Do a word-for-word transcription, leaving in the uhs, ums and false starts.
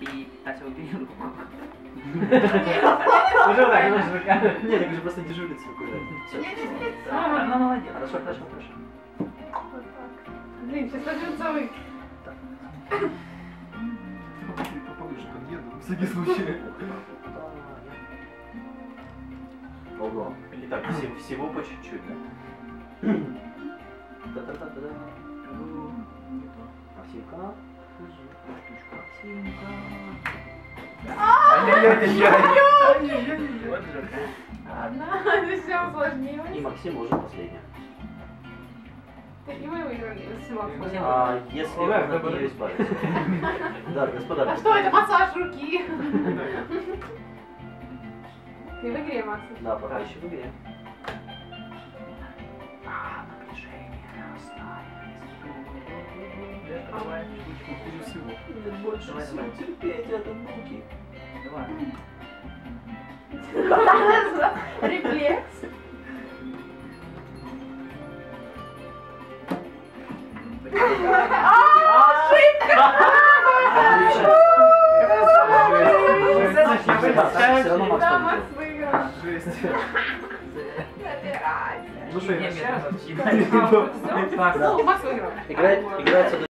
И Ася, убери руку. Уже так, немножко рука. Нет, так же просто дежурится куда-то. Ну, молодец. Хорошо, хорошо, хорошо. Вот так. Блин, сейчас сложится вы. Поближе подъеду, на всякий случай. Ого. Итак, всего по чуть-чуть, да? Да-да-да-да. Максимка. Максимка. Ай-яй-яй-яй. Вот же. Ладно, это все усложнилось. И Максим уже последняя. И вы выиграли, если Максим. А если он от нее избавится? Да, господа. А что это массаж руки? Ты в игре, Максим. Да, пока еще в игре. А, напряжение Давай. Хуже всего. Нет больше Давай, сил давай. терпеть от муки. Давай. Рефлекс. Все равно Макс Да, победил. Макс выиграл. Жесть. Забирайся. Ну что, Не, еще раз? нет, А, вот всё? Да. Ну, Макс выиграл. Играет, играется